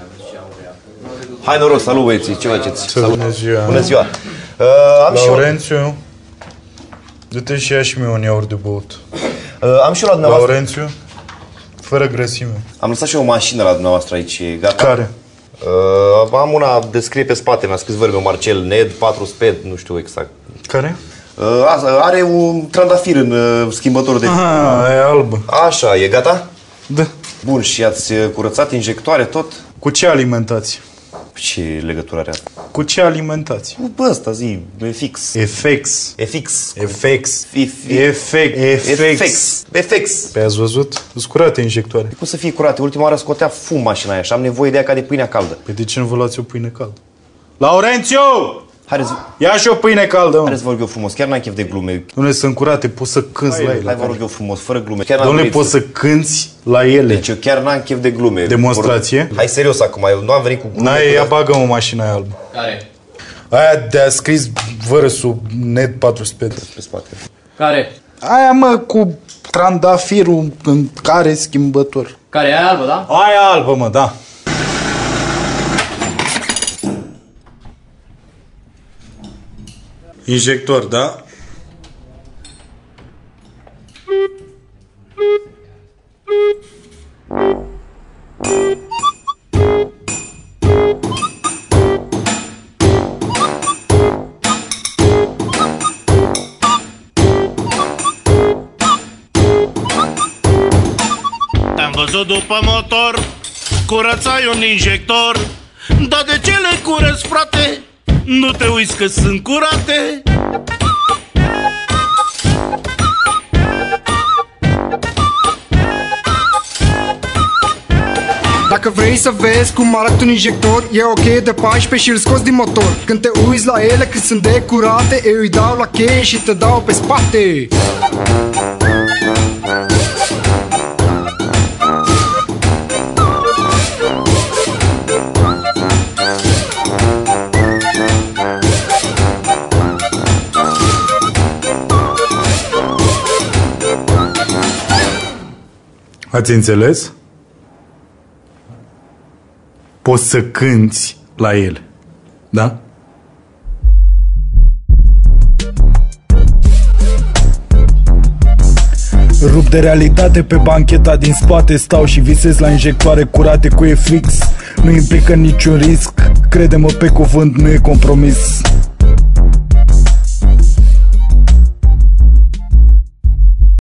Hai noroc, salut băieții, ce faceți? Salut. Bună ziua. Bună ziua. Laurențiu, du-te și ia și mie un iaurt de băut. Am și eu la dumneavoastră. Laurențiu, fără grăsime. Am lăsat și eu o mașină la dumneavoastră aici, gata? Care? Am una de scrie pe spate, mi-a scris vorbe Marcel Ned, 4 sped, nu știu exact. Care? Are un trandafir în schimbătorul de... Aha, e albă. Așa, e gata? Da. Bun, și ați curățat injectoare tot? Cu ce alimentați? Ce legătură are asta? Cu ce alimentați? Bă, ăsta zi, FX. FX. FX. FX. FX. Pe ați văzut? Îți curate injectoare. Cum să fie curate? Ultima oară scotea fum mașina aia și am nevoie de ea ca de pâine caldă. Păi de ce nu vă luați o pâine caldă? Laurențiu! Haideți, Ia și o pâine caldă, mă. haideți vă rog eu frumos, chiar n-am chef de glume. Dom'le, sunt curate, poți să cânți la ele. Hai vă rog eu frumos, fără glume. Chiar Dom'le, poți să cânți la ele. Deci eu chiar n-am chef de glume. Demonstrație? Hai serios acum, eu nu am venit cu glume. N-ai, ia bagă-mă mașina aia albă. Care? Aia de-a scris vărăsul net 400 pe spate. Care? Aia, mă, cu trandafirul în care schimbător. Care e aia albă, da? Aia albă, mă, da. Injector, da? Te-am văzut după motor, curățai un injector. Dar de ce le curăți, frate? Nu te uiți că sunt curate? Dacă vrei să vezi cum arată un injector, e o cheie de 14 și îl scoți din motor. Când te uiți la ele cât sunt de curate, eu îi dau la cheie și te dau pe spate. Ați înțeles? Poți să cânți la ele. Da? Rup de realitate pe bancheta din spate. Stau și visez la injectoare curate cu FX. Nu implică niciun risc. Crede-mă pe cuvânt, nu e compromis.